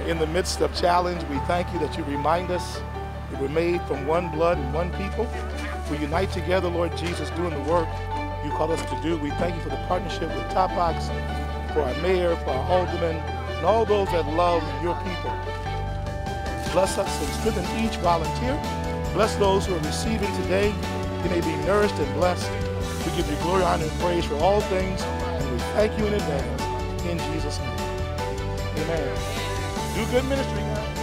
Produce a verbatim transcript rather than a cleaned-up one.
in the midst of challenge. We thank you that you remind us that we're made from one blood and one people. We unite together, Lord Jesus, doing the work you call us to do. We thank you for the partnership with Top Box, for our mayor, for our aldermen, and all those that love your people. Bless us and strengthen each volunteer. Bless those who are receiving today. They may be nourished and blessed. We give you glory, honor, and praise for all things, and we thank you in advance. In Jesus' name, amen. Do good ministry, guys.